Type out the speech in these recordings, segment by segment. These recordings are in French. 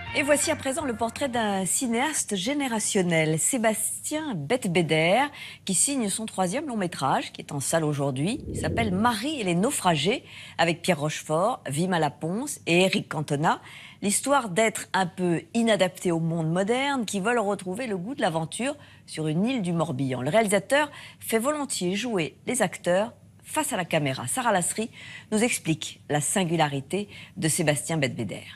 Et voici à présent le portrait d'un cinéaste générationnel, Sébastien Bette-Bédère, qui signe son 3e long métrage, qui est en salle aujourd'hui. Il s'appelle Marie et les naufragés, avec Pierre Rochefort, Vima Laponce et Éric Cantona. L'histoire d'êtres un peu inadaptés au monde moderne, qui veulent retrouver le goût de l'aventure sur une île du Morbihan. Le réalisateur fait volontiers jouer les acteurs face à la caméra. Sarah Lasserie nous explique la singularité de Sébastien Bette-Bédère.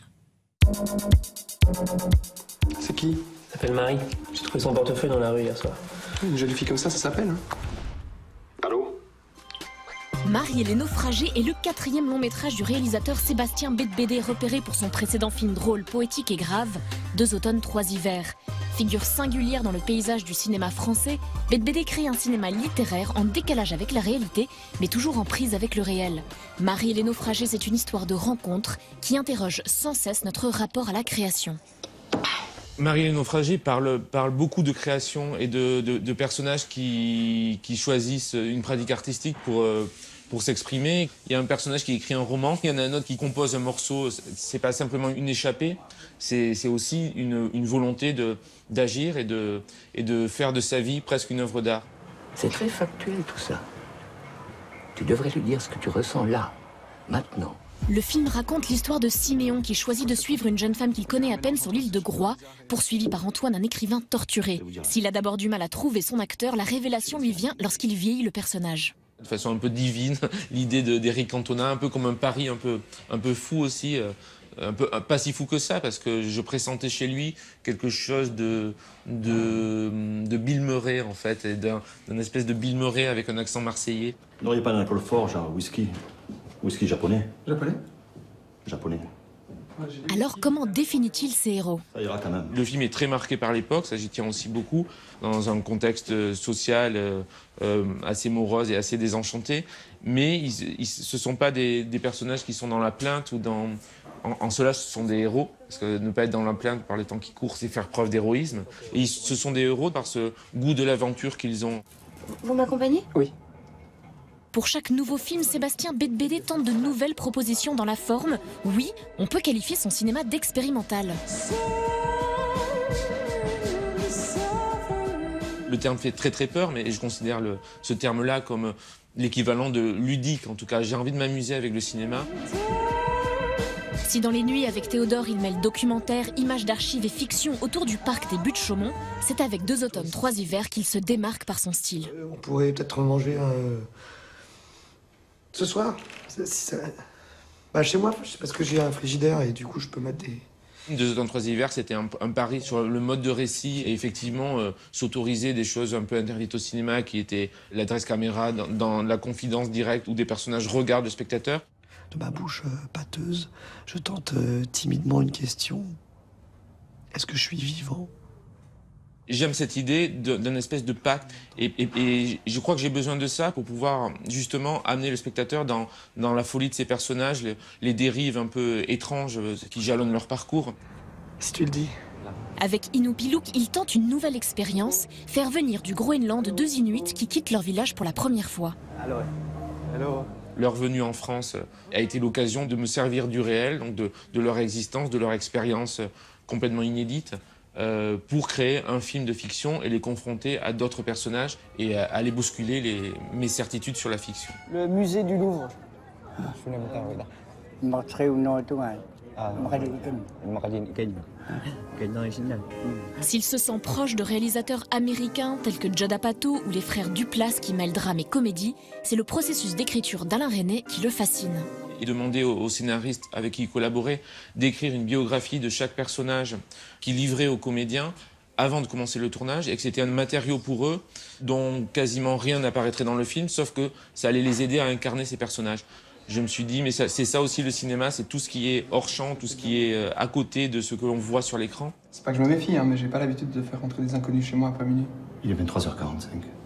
C'est qui? Ça s'appelle Marie. J'ai trouvé son portefeuille dans la rue hier soir. Une jolie fille comme ça s'appelle, hein? Allô? Marie et les naufragés est le 4e long métrage du réalisateur Sébastien Bette-Bédère, repéré pour son précédent film drôle, poétique et grave, 2 automnes, 3 hivers. Figure singulière dans le paysage du cinéma français, Bette-Bédère crée un cinéma littéraire en décalage avec la réalité, mais toujours en prise avec le réel. Marie et les naufragés, c'est une histoire de rencontre qui interroge sans cesse notre rapport à la création. Marie et les naufragés parle beaucoup de création et de personnages qui choisissent une pratique artistique pour s'exprimer. Il y a un personnage qui écrit un roman, il y en a un autre qui compose un morceau. C'est pas simplement une échappée, c'est aussi une volonté d'agir et de faire de sa vie presque une œuvre d'art. C'est très factuel tout ça. Tu devrais lui dire ce que tu ressens là, maintenant. Le film raconte l'histoire de Siméon qui choisit de suivre une jeune femme qu'il connaît à peine sur l'île de Groix, poursuivi par Antoine, un écrivain torturé. S'il a d'abord du mal à trouver son acteur, la révélation lui vient lorsqu'il vieillit le personnage. De façon un peu divine, l'idée d'Éric Cantona, un peu comme un pari un peu fou aussi, pas si fou que ça, parce que je pressentais chez lui quelque chose de Bill Murray, en fait, et d'un espèce de Bill Murray avec un accent marseillais. Vous n'auriez pas d'un alcool fort, genre whisky? Whisky japonais? Japonais? Japonais. Alors comment définit-il ses héros? Ça ira quand même. Le film est très marqué par l'époque, ça j'y tiens aussi beaucoup, dans un contexte social assez morose et assez désenchanté, mais ce ne sont pas des personnages qui sont dans la plainte ou dans... En cela, ce sont des héros, parce que ne pas être dans la plainte par les temps qui courent, c'est faire preuve d'héroïsme. Et ce sont des héros par ce goût de l'aventure qu'ils ont. Vous m'accompagnez? Oui. Pour chaque nouveau film, Sébastien Bette-Bédère tente de nouvelles propositions dans la forme. Oui, on peut qualifier son cinéma d'expérimental. Le terme fait très très peur, mais je considère ce terme-là comme l'équivalent de ludique. En tout cas, j'ai envie de m'amuser avec le cinéma. Si dans Les Nuits avec Théodore, il mêle documentaire, images d'archives et fiction autour du parc des Buttes-Chaumont, c'est avec 2 automnes, 3 hivers qu'il se démarque par son style. On pourrait peut-être manger ce soir, chez moi, c'est parce que j'ai un frigidaire et du coup je peux mettre des... 2 automnes, 3 hivers, c'était un pari sur le mode de récit et effectivement s'autoriser des choses un peu interdites au cinéma qui étaient l'adresse caméra dans la confidence directe où des personnages regardent le spectateur. De ma bouche pâteuse, je tente timidement une question. Est-ce que je suis vivant? J'aime cette idée d'un espèce de pacte et je crois que j'ai besoin de ça pour pouvoir justement amener le spectateur dans la folie de ces personnages, les dérives un peu étranges qui jalonnent leur parcours. Si tu le dis. Avec Inupilouk, il tente une nouvelle expérience, faire venir du Groenland 2 Inuits qui quittent leur village pour la première fois. Allô. Leur venue en France a été l'occasion de me servir du réel, donc de leur existence, de leur expérience complètement inédite, pour créer un film de fiction et les confronter à d'autres personnages et à les bousculer mes certitudes sur la fiction. Le musée du Louvre. S'il se sent proche de réalisateurs américains tels que Judd Apatow ou les frères Duplass qui mêlent drame et comédie, c'est le processus d'écriture d'Alain Resnais qui le fascine. Et demander aux scénaristes avec qui il collaborait d'écrire une biographie de chaque personnage qu'il livrait aux comédiens avant de commencer le tournage et que c'était un matériau pour eux dont quasiment rien n'apparaîtrait dans le film, sauf que ça allait les aider à incarner ces personnages. Je me suis dit, mais c'est ça aussi le cinéma, c'est tout ce qui est hors champ, tout ce qui est à côté de ce que l'on voit sur l'écran. C'est pas que je me méfie, mais j'ai pas l'habitude de faire rentrer des inconnus chez moi après minuit. Il est 23h45.